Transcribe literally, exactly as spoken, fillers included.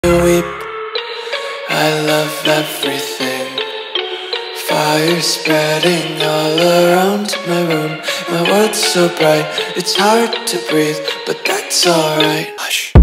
You weep, I love everything. Fire spreading all around my room. My world's so bright, it's hard to breathe, but that's alright. Hush.